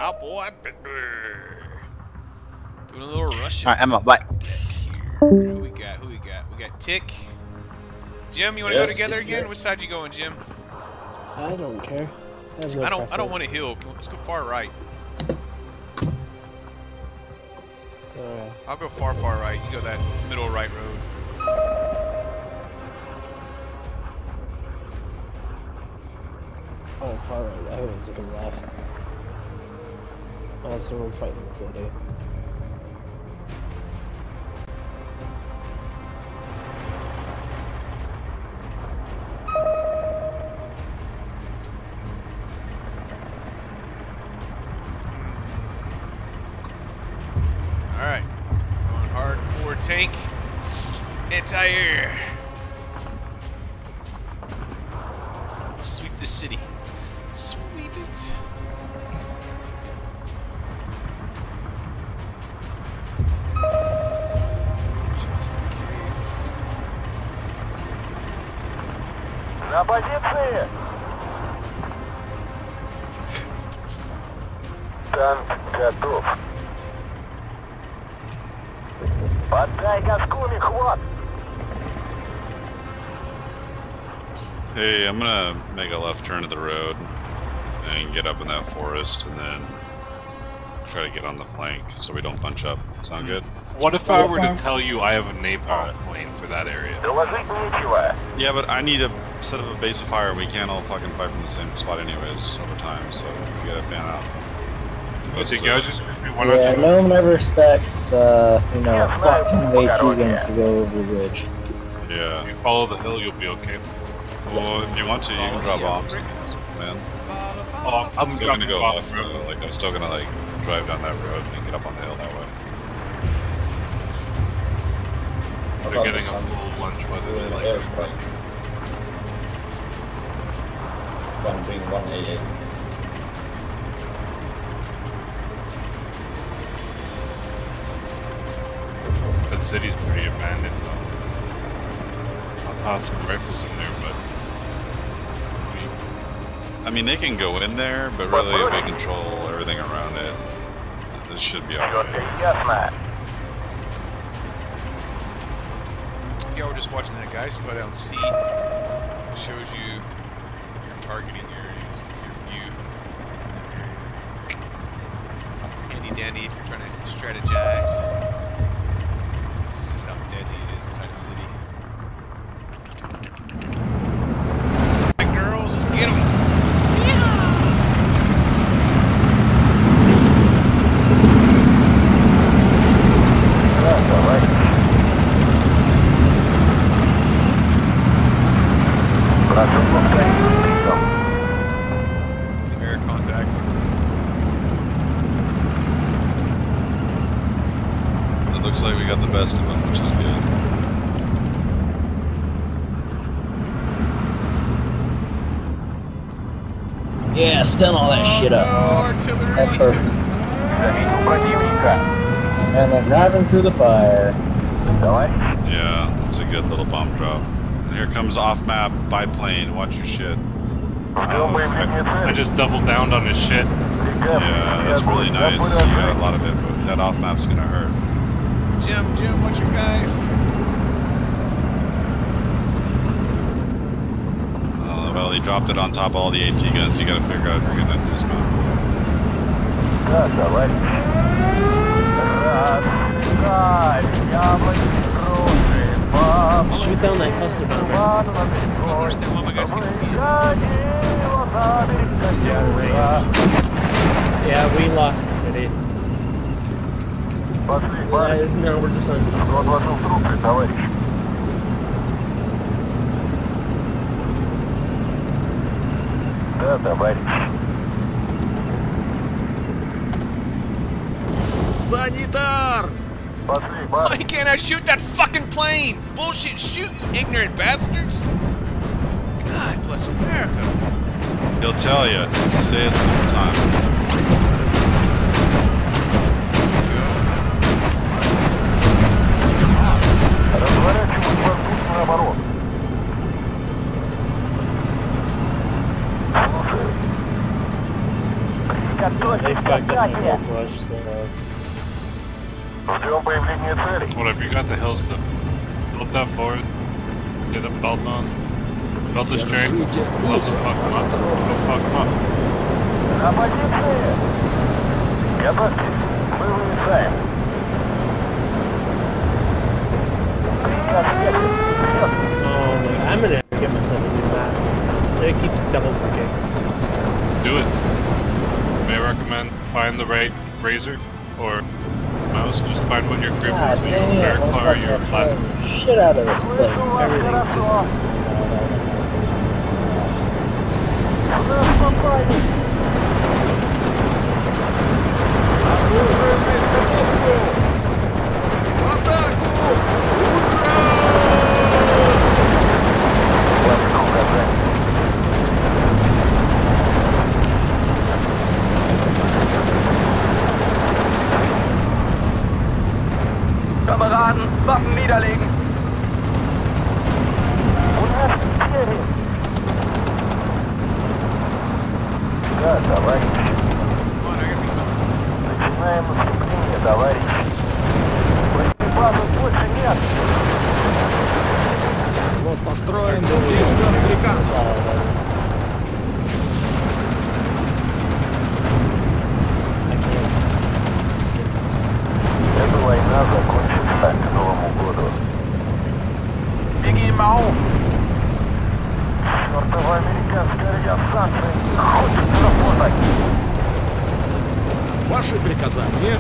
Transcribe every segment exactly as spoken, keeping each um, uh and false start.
Cowboy Bigby. Doing a little Russian. Alright, Emma, bye. Who we got? Who we got? We got Tick. Jim, you want to Yes, go together yeah. again? Which side you going, Jim? I don't care. I, have no I don't. I don't preference. want to hill. Let's go far right. Alright. I'll go far, far right. You go that middle right road. Oh, far right. I was looking left. Oh, so we're fighting the city. Alright. Going hard forward tank. Anti-air. Sweep the city. Sweep it. Just in case. На позиции! Танк готов. Поддай газку, хват! Hey, I'm gonna make a left turn to the road and get up in that forest and then try to get on the flank so we don't bunch up. Sound good? What if I were to tell you I have a napalm plane for that area? Доложить нечего. Yeah, but I need to set up a base of fire. We can't all fucking fight from the same spot anyways over time, so we gotta fan out. I think I was just why Yeah, don't you no one ever expects, uh, you know, fucking AT guns to go over the bridge. Yeah. if you follow the hill, you'll be okay. Well, if you want to, you can drop bombs, man. Oh, I'm I'm still gonna dropping go bombs. left road. Like, I'm still gonna, like, drive down that road and get up on the hill that way. They're getting a full lunch whether they like it. Airstrike. One being one A A. That city's pretty abandoned though. I'll toss some rifles in there, but I mean, they can go in there, but really, if they control everything around it, this should be alright. Ясно. If y'all were just watching that, guys, you go down C. It shows you your targeting areas, your view. Handy dandy if you're trying to strategize. This is just how deadly it is inside a city. Alright, girls, let's get them. Air contact. It looks like we got the best of them, which is good. Yeah, stun all that shit up. Oh, artillery. That's perfect. Завидел противника. And then driving through the fire. Давай. Yeah, that's a good little bomb drop. And here comes off-map biplane. Watch your shit. Ждем появления I цели. just doubled down on his shit. Yeah, that's really nice. You got a lot of it, but that off-map's gonna hurt. Jim, Jim, watch your guys. Uh, well, he dropped it on top of all the AT guns. You gotta figure out if you're gonna dismount. Да, давай. Раз, яблоки, груши, бабушки. Shoot down that cluster bomb. I don't understand why my guys can't see it. Yeah, we lost the city. Пошли, Uh, парни. no, we're just on. Кто отложил трупы, товарищ? Да, товарищ. Санитар! Пошли, Why парни. can't I shoot that fucking plane? Bullshit, shoot, you ignorant bastards! God bless America. He'll tell you. Say it one more time. Разворачивать воздушный оборот. Слушай. Приготовься got getting a gold rush, so Ждем появления целей. Whatever, you got the hill step. Flip that forward. Get a belt on. Belt the string. Gloves and fuck him up. Go fuck him up. На позиции. Готовьтесь. Мы вылезаем. Приказ ехать. Вперед. oh my, I'm gonna get myself a new map. So it keeps double clicking. Do it. May I recommend find the right razor or mouse? Just find what your grip God is. When you're damn, very I'm clear, fucking you're flat. playing shit out of this place. Everything just is all the Нас попали. Оружие на изготовку! В атаку! Ваших указаний. Kameraden, Waffen niederlegen! У нас потери. Да, товарищ. Come on, I gotta be coming. Начинаем наступление, товарищ. Боеприпасов больше нет. Свод построен и ждет приказа. Эта война закончится к Новому году. Wir geben auf! Чёртова американская радиостанция не хочет работать. Ваши приказания?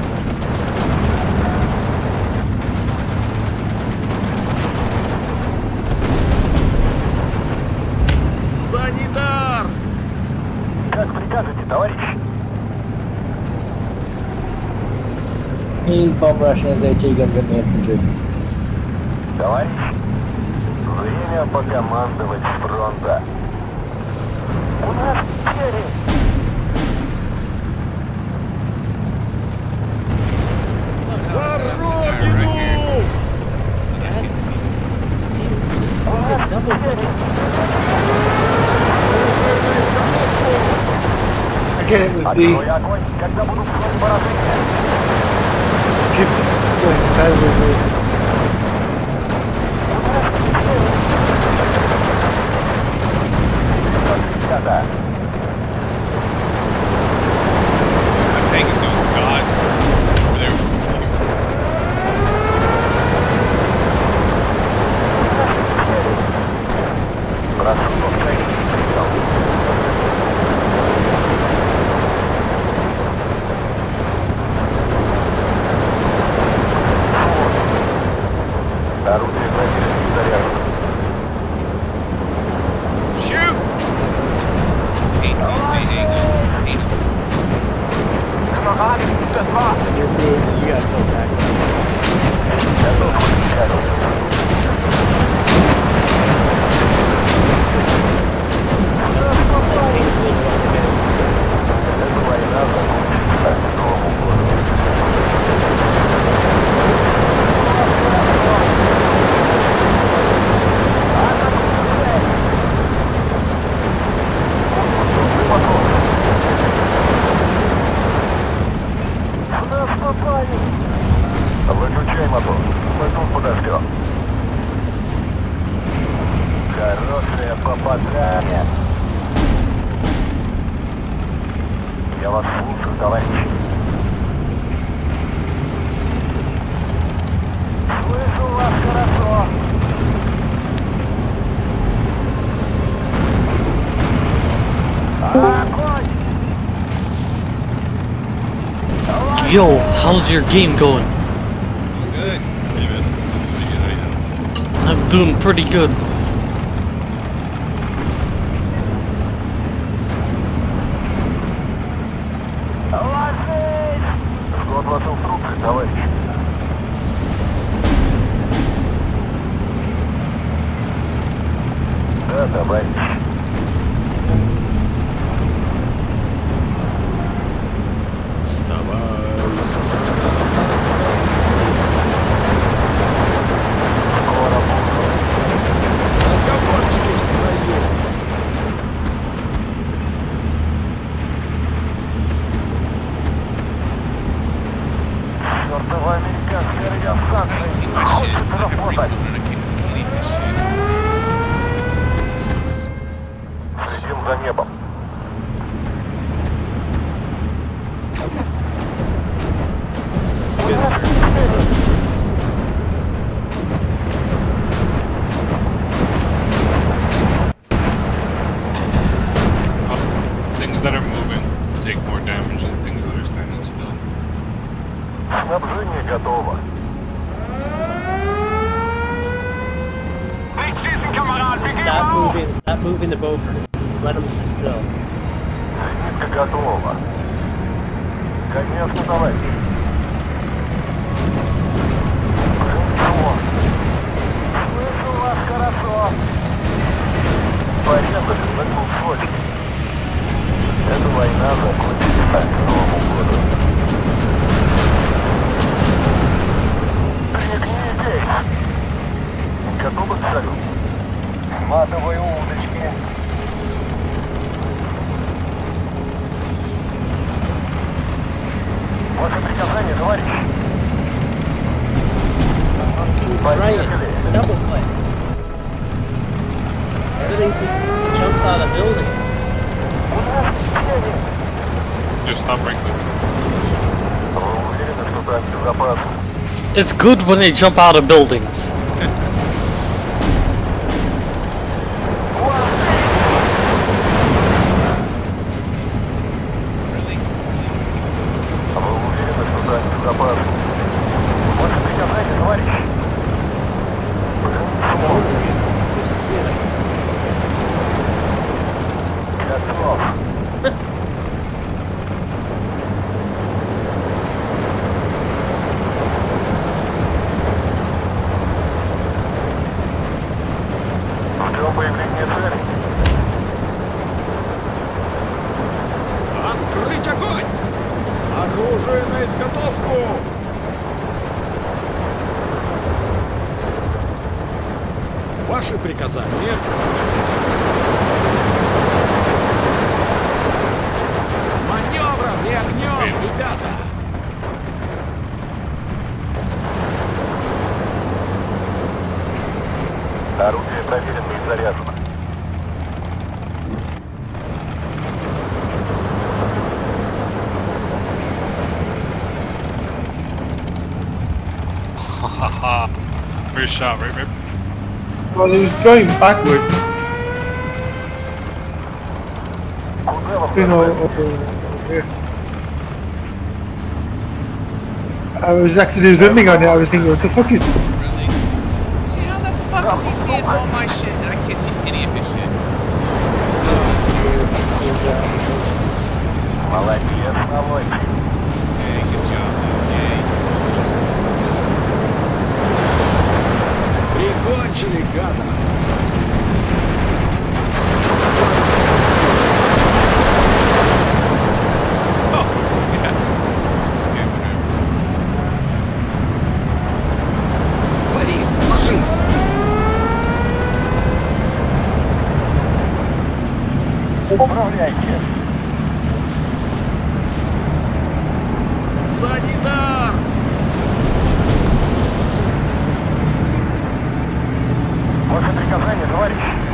Санитар! Как прикажете, товарищ? He's bomb rushing his AT guns in the infantry. Товарищ, время покомандовать с фронта. У нас потери. За родину! У нас потери. I get it with D. Открой огонь, когда будут в зоне поражения. Keeps going silently. Ребята, The tank is doing God's work. Over there. прошу повторить прием. Орудие противника заряжено. Shoot! Hate these A A guns. Hate them. Kameraden, das war's! You're being, you gotta pull back. Готов включать. Эта война закончится к Новому году. Нас попали! Выключай мотор. Мы тут подождем. Хорошее попадание. Я вас слушаю, товарищи. Слышу вас хорошо. Огонь! Yo, how's your game going? Good. Pretty good. Pretty good, yeah. I'm doing pretty good. Ложись! Жду от вас инструкции, товарищ. Да, товарищ. Вставай, вставай. Скоро буду. Разговорчики в строю. радиостанции see my shit. хочет I have работать. reloaded and I can't see any of this shit. Следим за небом. Things that are moving take more damage than things that are standing still. Снабжение готово. Stop moving, stop moving the boat first. Just let them sit still. Зенитка готова. Конечно, товарищ. Хорошо. Слышу вас хорошо. Порядок загнул срочно. Эта война закончится к Новому году. Прикни здесь. Готовы к шагу? Матовые удочки. Ваше приказание, товарищ. Right, it's a double play. Everything just jumps out of the building. Just stop wrinkling. Вы уверены, что так безопасно? It's good when they jump out of buildings. Вы уверены, что так безопасно? Ваше приказание, товарищ. Готов. Ждем появления цели. Открыть огонь! Оружие на изготовку! Ваши приказания? Маневром и огнем, ребята! Орудие проверено и заряжено. Haha. First shot, right, Rip? Well, he was going backward, Куда вам you know, направляетесь? over here. I was actually zooming on it, I was thinking, what the fuck is it? Really? See, how the fuck is he seeing all my shit and I can't see any of his shit? Молодец, малой. Okay, good job, man. Прикончили гада! Oh, yeah. Okay, whatever. Борис, ложись! Управляйте. Санитар! Ваше приказание, товарищ.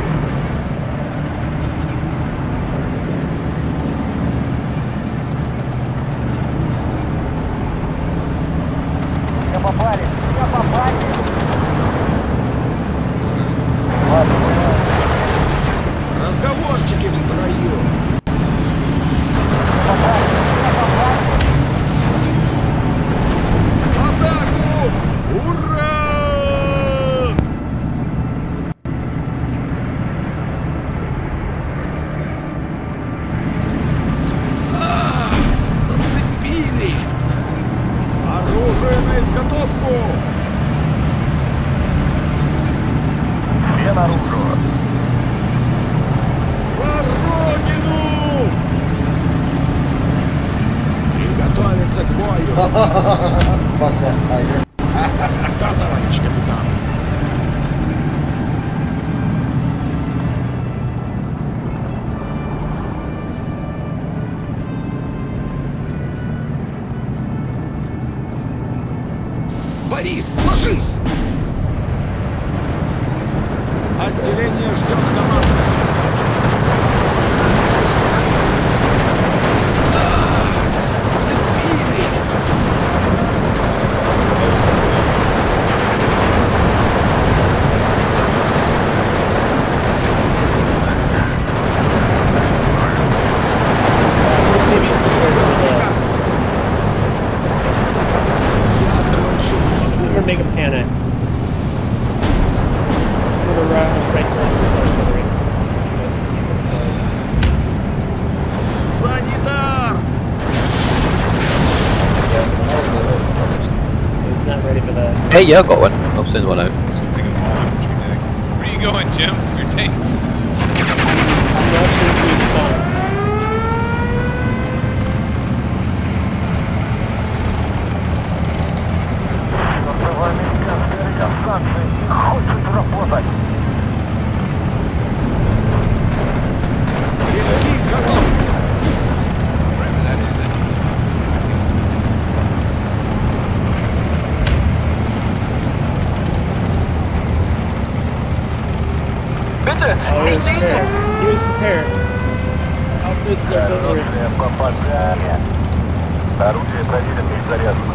Меня попали, меня попали. Ладно, Разговорчики в строю! попали, меня попали. Атаку! Ура! А, зацепили! Оружие на изготовку! Все наружу. За родину! Приготовиться к бою! Да, товарищ капитан! Борис, ложись! Отделение ждет команды. Make a panic. Put a right, right towards the artillery. Санитар! He's not ready for that. Hey, yeah, I got one. I'll send one out. So pick them all infantry tank. Where are you going, Jim? Your tanks? Стрелки готовы! Wherever that is, that is. I can see. Bitte, Oh, he nicht was schießen! prepared. He was prepared. How this is artillery? Орудие проверено и заряжено.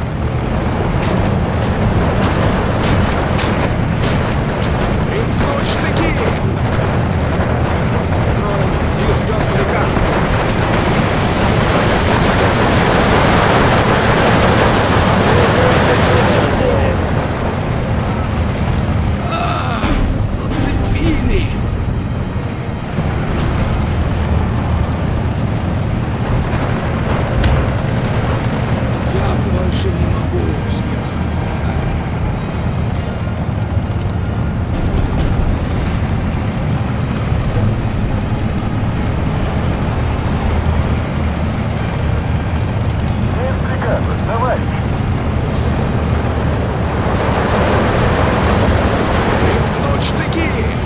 Примкнуть штыки! Свод настроен и ждет приказ. А, зацепили! Я больше не могу. Давай! Примкнуть штыки!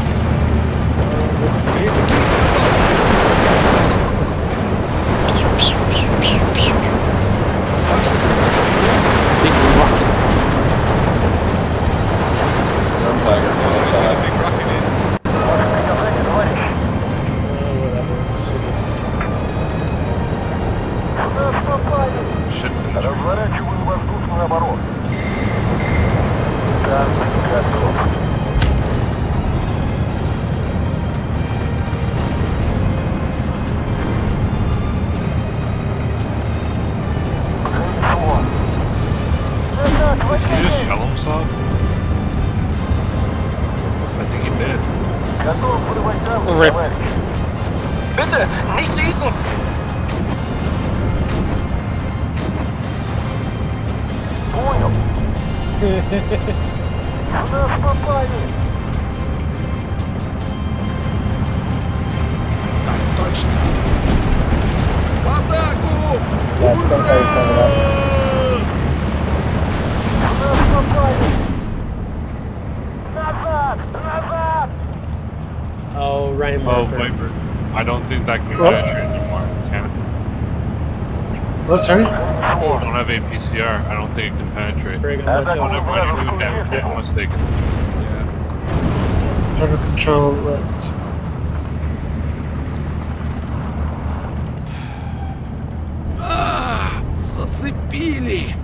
Стрелки Storm Tiger, well, I saw that big rocket in. Shit. Разворачиваю воздушную оборону. Танк готов. Did he just shell himself? I think he did. Готов вырывать танк, Rip. товарищ. Bitte, nicht schießen! Понял. В нас попали. Так точно! В атаку! Yeah, it's gonna carry coming up. В нас попали. Назад! Назад! Oh, Ryan Oh, Murphy. Viper. I don't think that can What? penetrate anymore. Can it? What, sorry? I don't have a P C R. I don't think it can penetrate. Friggin' watch I out. don't have any new damage it once they can. Yeah. Trying to control right. А, зацепили!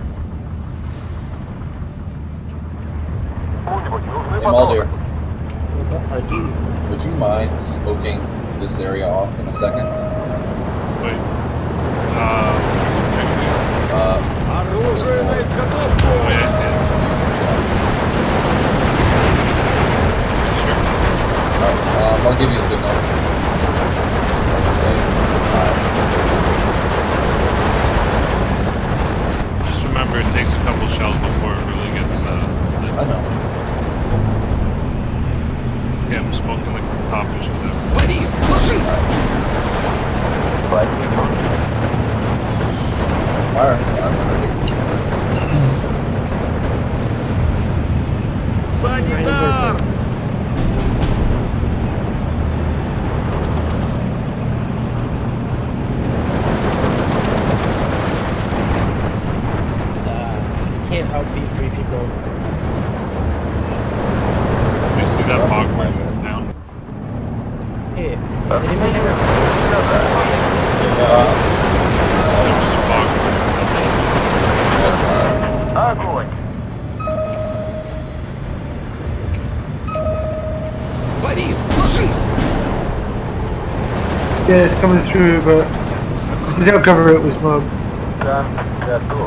Кто-нибудь нужны Hey, Mulder, патроны? I do. would you mind smoking this area off in a second? Wait. Uh, Uh, Оружие на изготовку! oh, yeah, I see it. Yeah, sure. uh, um, I'll give you a signal. Say, Just remember, it takes a couple shells before it really gets uh, lit. I know. Yeah, I'm smoking like the top edge of that. Борис, ложись! Alright, I'm ready. Санитар! can't outbeat three people. You see that box right down? Hey, is anybody here? Uh, There was a box yes, uh, Огонь! Борис, ложись! Yeah, it's coming through, but if they don't cover it with smoke. Танк готов.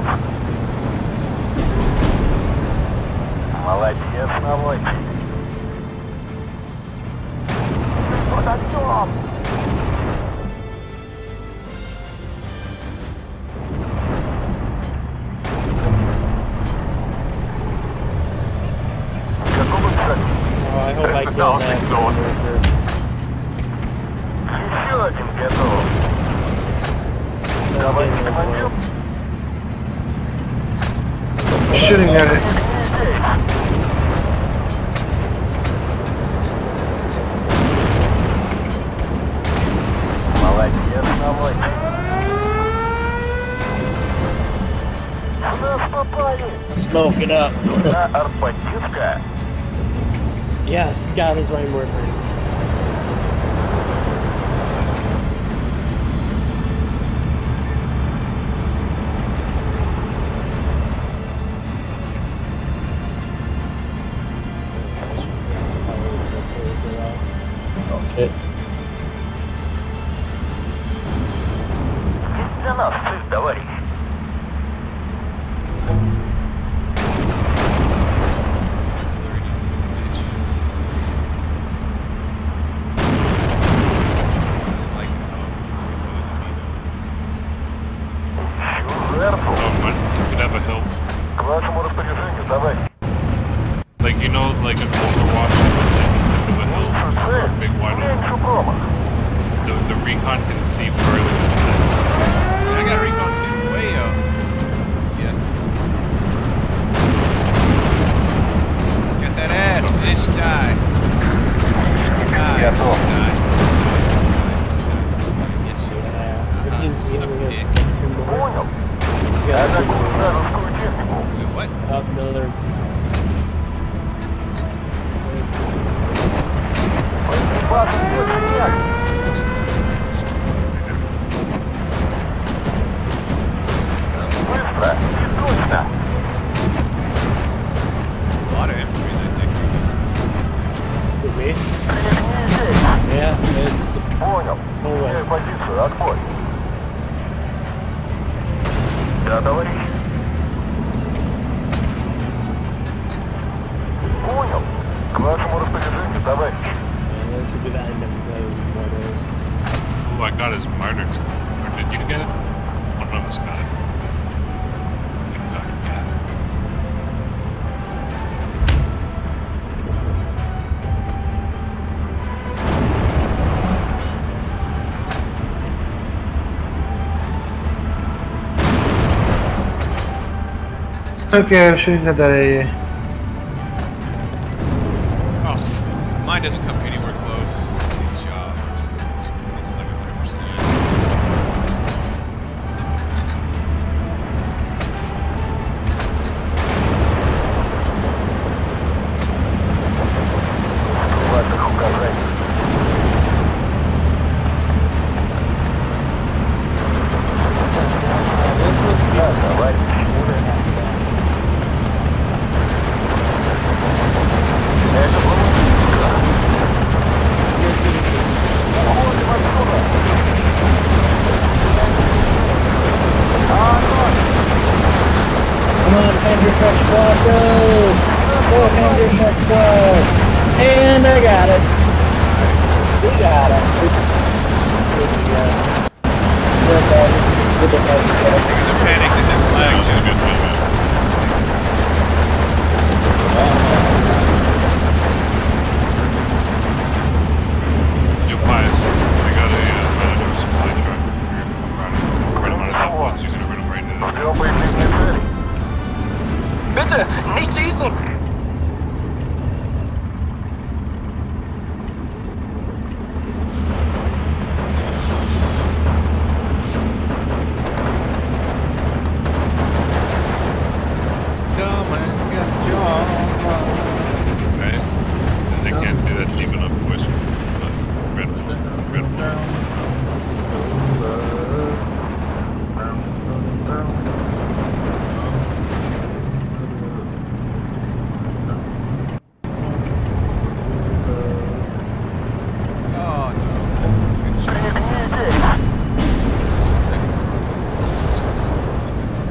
Молодец, наводчик. Вот отцом! Готовы к шагу? Oh, I hope I kill that. Еще один готов. Давай, командир. Shooting at it. Молодец, наводчик. В нас попали. Smoke it up. На артподдержка. Yes, God is right word for it. Okay. Есть для нас цель, товарищ. Oh, but you could have a hill. К вашему распоряжению, товарищ. Like, you know, like an Overwatch, like you could have a hill or a big wide Меньше open. промах. The, the recon can see further than that. I got recon too, way up. Yeah. Get that ass, bitch, die. Die, Yeah, please cool. die. Get you. If he's Uh-huh, suck either dick. Понял. he's Я got атакую вражескую технику. What? up another. Боеприпасов больше нет. Быстро и точно. A lot of infantry in that dick. With me? Прежний здесь. Yeah, it's. Понял. No way. Меняю позицию. Отбой. Да, товарищ. Понял. К вашему распоряжению, товарищ. Yeah, this would be the end of those mortars. Ooh, I got his martyr. Or did you get it? One of us got it. You got it, yeah. Okay, I'm shooting at that area. Oh, mine doesn't come anywhere close. Good job. This is like one hundred percent. Ваших указаний. This must be. Да, товарищ. Это было Уходим отсюда. Come on, Panther Truck Squad, go! Go, Panther Truck Squad! And I got it! We got it! We got it. Good dog. Good dog. They're panicked at that flag. That was a good one, man. Yo, Pius, I got a uh, Predator supply truck. You're gonna come right, right out of that box. You're gonna run them right into it. Ждем появления цели. Bitte, nicht schießen! Go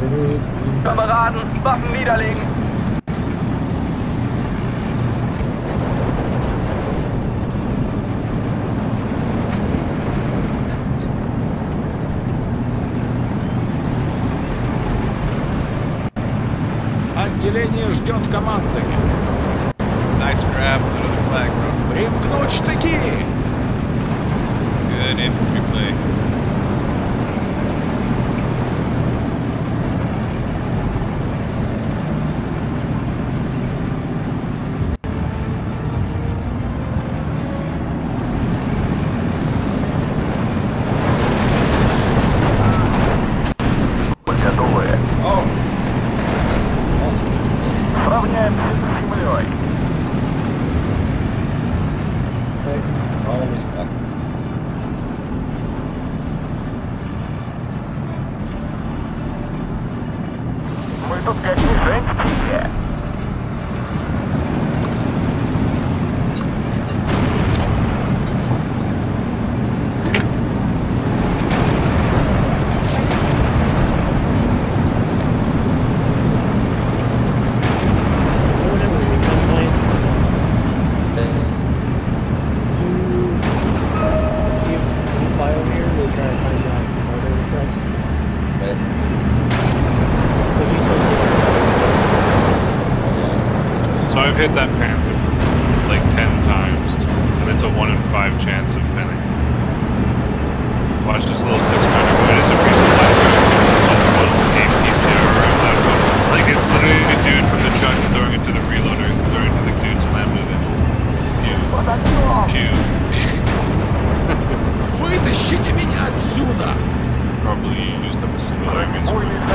Kameraden, Waffen niederlegen! Отделение ждет команды. Nice grab, another flag, bro. Примкнуть штыки. Good infantry play. So I've hit that panther like ten times, and it's a one in five chance of pinning. Watch this little six pounder. It is a resupply truck on the A P C R around that one. Like it's literally a dude from the truck throwing it to the reloader, throwing it to the dude, slamming it in. Pew. Pew. Вытащите меня отсюда! Probably used up a single argument.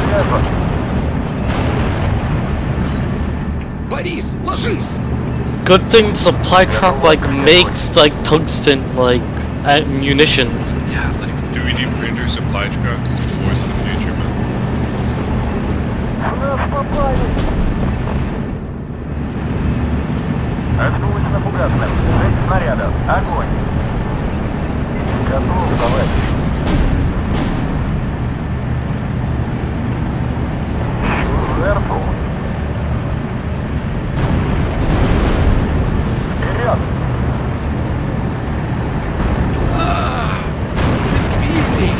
Борис, ложись! Good thing supply truck like makes like tungsten like uh, munitions. Yeah, like three D printer supply truck is the force of the future, man. Остановочно фугасным. Шесть снарядов. Огонь. Готов, товарищ. Жертву. Вперед! Зацепили!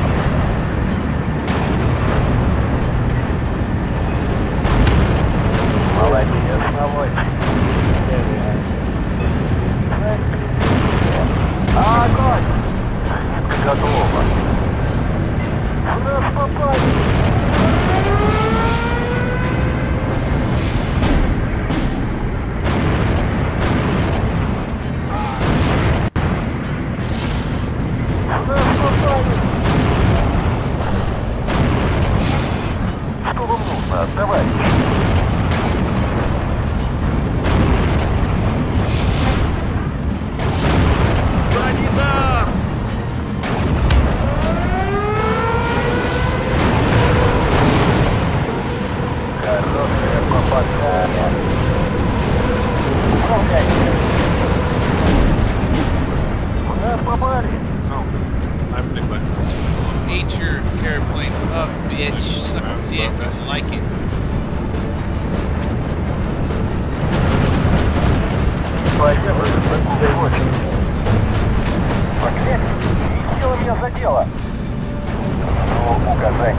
Молодец, наводчик. Огонь! Зенитка готова. В нас попали! В нас попали! Что вам нужно, товарищ? Санитар! Хорошая попадание. Управляйте. В нас попали. Oh, I'm big like this. Ate your airplanes up, bitch. Suck a dick. I like it. Поехали, подсевочек. Поклять, не сила меня задела. Ну, указать.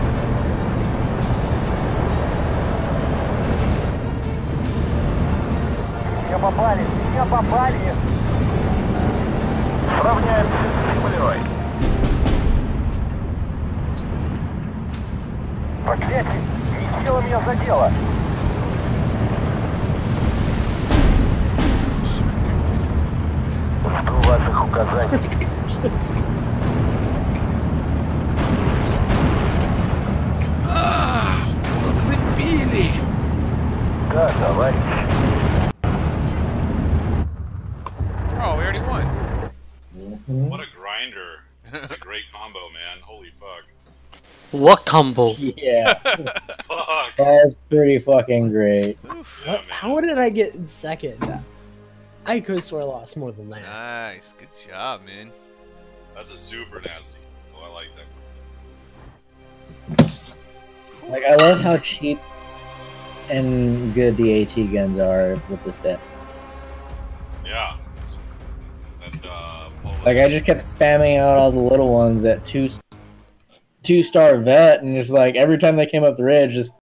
Меня попали, меня попали. Сравняемся с землей. Поклять, не сила меня задела. Жду ваших указаний. А, зацепили! Да, товарищ. Oh, we already won. What a grinder. It's a great combo, man. Holy fuck. What combo? Yeah. Fuck. That's pretty fucking great. Yeah, man. How did I get in second? I could swear I lost more than that. Nice. Good job, man. That's a super nasty. Oh, I like that. Like, I love how cheap and good the AT guns are with this deck. Yeah. And, uh, Like, I just kept spamming out all the little ones at two, two star vet, and just like every time they came up the ridge, just